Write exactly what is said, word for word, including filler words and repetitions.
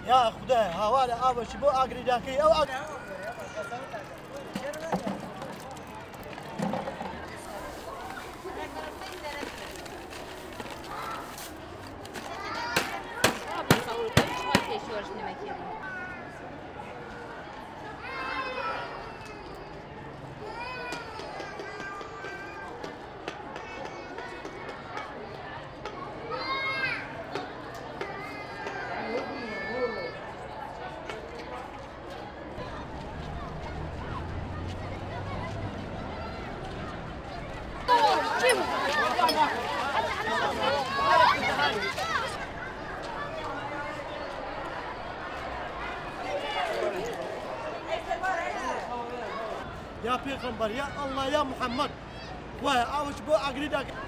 يا خدای هاوارە ئاوەشی بۆ ئاگریداکەی ئەو يا پیغمبر يا الله يا محمد وای ئاوەش بۆ ئاگریداکەی